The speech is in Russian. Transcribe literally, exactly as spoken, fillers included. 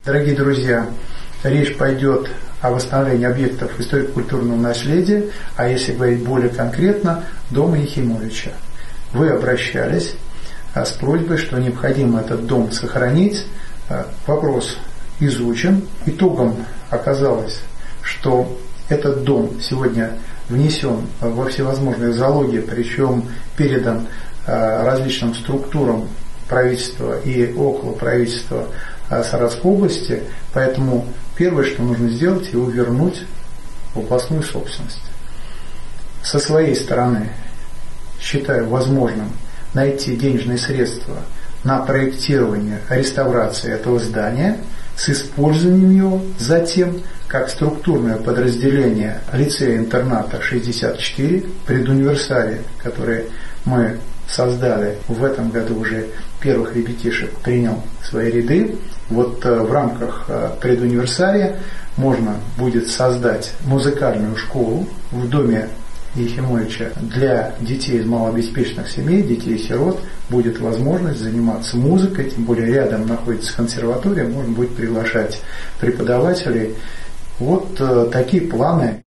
Дорогие друзья, речь пойдет о восстановлении объектов историко-культурного наследия, а если говорить более конкретно, дома Ехимовича. Вы обращались с просьбой, что необходимо этот дом сохранить. Вопрос изучен. Итогом оказалось, что этот дом сегодня внесен во всевозможные зоологии, причем передан различным структурам правительства и около правительства Саратовской области, поэтому первое, что нужно сделать, его вернуть в областную собственность. Со своей стороны считаю возможным найти денежные средства на проектирование реставрации этого здания с использованием его затем как структурное подразделение лицея-интерната шестьдесят четыре, предуниверсале, который мы создали в этом году, уже первых ребятишек принял в свои ряды. Вот в рамках предуниверсалия можно будет создать музыкальную школу в доме Ехимовича для детей из малообеспеченных семей, детей-сирот. Будет возможность заниматься музыкой, тем более рядом находится консерватория, можно будет приглашать преподавателей. Вот такие планы.